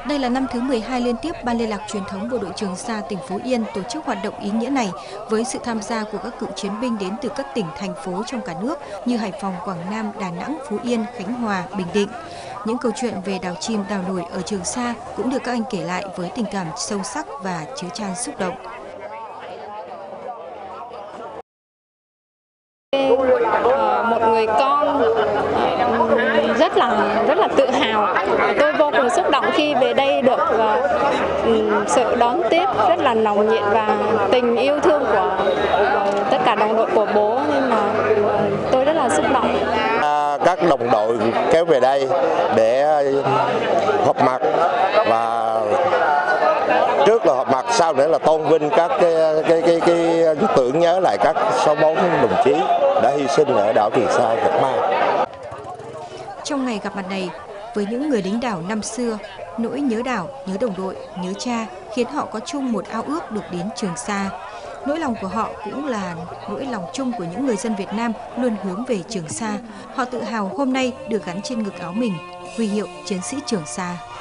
Đây là năm thứ 12 liên tiếp Ban Liên lạc Truyền thống Bộ đội Trường Sa tỉnh Phú Yên tổ chức hoạt động ý nghĩa này với sự tham gia của các cựu chiến binh đến từ các tỉnh, thành phố trong cả nước như Hải Phòng, Quảng Nam, Đà Nẵng, Phú Yên, Khánh Hòa, Bình Định. Những câu chuyện về đảo chìm đảo nổi ở Trường Sa cũng được các anh kể lại với tình cảm sâu sắc và chứa chan xúc động. Một người con rất là tự hào. Tôi vô cùng xúc động khi về đây được sự đón tiếp rất là nồng nhiệt và tình yêu thương của tất cả đồng đội của bố, nên mà tôi rất là xúc động. Các đồng đội kéo về đây để họp mặt, và trước là họp mặt, sau nữa là tôn vinh các cái tưởng nhớ lại các 64 đồng chí đã hy sinh ở đảo Trường Sa Việt Nam. Trong ngày gặp mặt này, với những người lính đảo năm xưa, nỗi nhớ đảo, nhớ đồng đội, nhớ cha khiến họ có chung một ao ước được đến Trường Sa. Nỗi lòng của họ cũng là nỗi lòng chung của những người dân Việt Nam luôn hướng về Trường Sa. Họ tự hào hôm nay được gắn trên ngực áo mình huy hiệu Chiến sĩ Trường Sa.